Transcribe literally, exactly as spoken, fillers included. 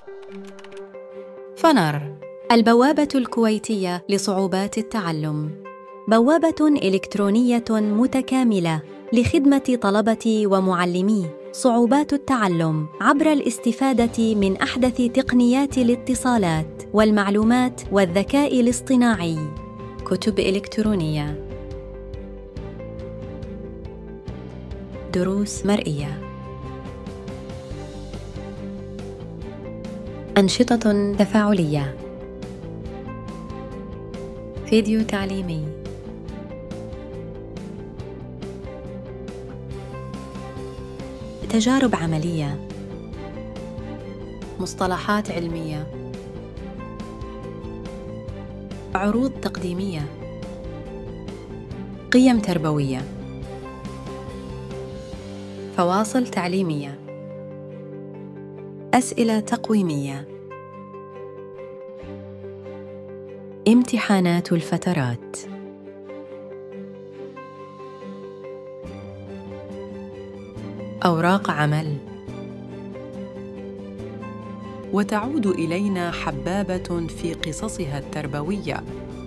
فنر، البوابة الكويتية لصعوبات التعلم، بوابة إلكترونية متكاملة لخدمة طلبة ومعلمي صعوبات التعلم عبر الاستفادة من أحدث تقنيات الاتصالات والمعلومات والذكاء الاصطناعي. كتب إلكترونية، دروس مرئية، أنشطة تفاعلية، فيديو تعليمي، تجارب عملية، مصطلحات علمية، عروض تقديمية، قيم تربوية، فواصل تعليمية، أسئلة تقويمية، امتحانات الفترات، أوراق عمل. وتعود إلينا حبابة في قصصها التربوية